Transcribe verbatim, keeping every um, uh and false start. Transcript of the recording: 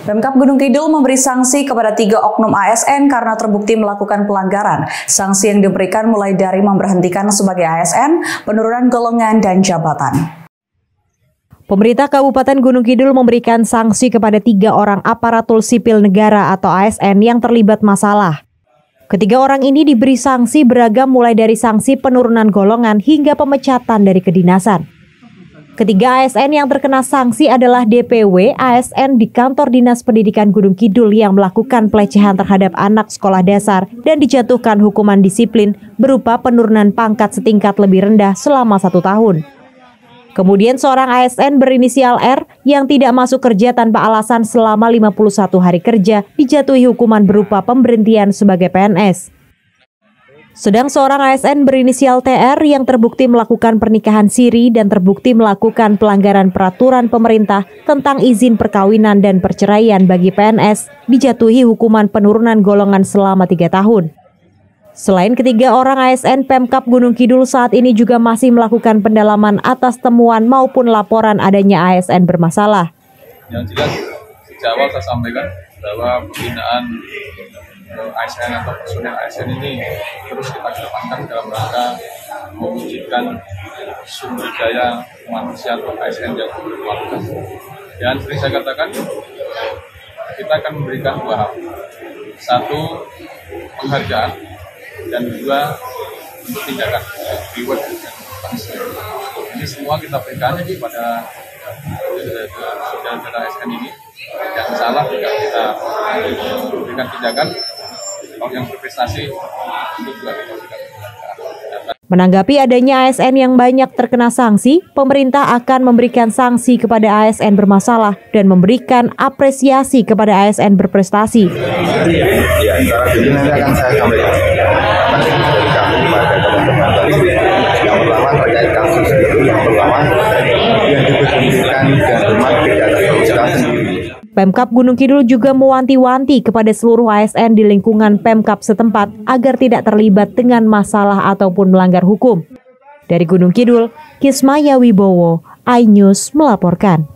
Pemkab Gunung Kidul memberi sanksi kepada tiga oknum A S N karena terbukti melakukan pelanggaran. Sanksi yang diberikan mulai dari memberhentikan sebagai A S N, penurunan golongan, dan jabatan. Pemerintah Kabupaten Gunung Kidul memberikan sanksi kepada tiga orang aparatur sipil negara atau A S N yang terlibat masalah. Ketiga orang ini diberi sanksi beragam mulai dari sanksi penurunan golongan hingga pemecatan dari kedinasan. Ketiga A S N yang terkena sanksi adalah D P W A S N di Kantor Dinas Pendidikan Gunung Kidul yang melakukan pelecehan terhadap anak sekolah dasar dan dijatuhkan hukuman disiplin berupa penurunan pangkat setingkat lebih rendah selama satu tahun. Kemudian seorang A S N berinisial R yang tidak masuk kerja tanpa alasan selama lima puluh satu hari kerja dijatuhi hukuman berupa pemberhentian sebagai P N S. Sedang seorang A S N berinisial T R yang terbukti melakukan pernikahan siri dan terbukti melakukan pelanggaran peraturan pemerintah tentang izin perkawinan dan perceraian bagi P N S dijatuhi hukuman penurunan golongan selama tiga tahun. Selain ketiga orang A S N, Pemkab Gunung Kidul saat ini juga masih melakukan pendalaman atas temuan maupun laporan adanya A S N bermasalah. Yang jelas, sejak awal saya sampaikan bahwa pembinaan A S N atau personel A S N ini terus kita kedepankan dalam rangka mewujudkan sumber daya manusia atau A S N yang berkualitas. Dan seperti saya katakan, kita akan memberikan dua hal. Satu, penghargaan, dan dua, untuk tindakan, reward dan punishment. Ini semua kita berikan kepada saudara-saudara A S N ini. Yang salah juga kita berikan tindakan. Kalau yang berprestasi itu juga kita berikan. Menanggapi adanya A S N yang banyak terkena sanksi, pemerintah akan memberikan sanksi kepada A S N bermasalah dan memberikan apresiasi kepada A S N berprestasi. Ya, secara detail nanti akan saya sampaikan. Dari kami pada teman-teman yang pertama terkait kasus itu, yang pertama yang diberhentikan dan rumah tidak terperiksa sendiri. Pemkab Gunung Kidul juga mewanti-wanti kepada seluruh A S N di lingkungan Pemkab setempat agar tidak terlibat dengan masalah ataupun melanggar hukum. Dari Gunung Kidul, Kismaya Wibowo, iNews melaporkan.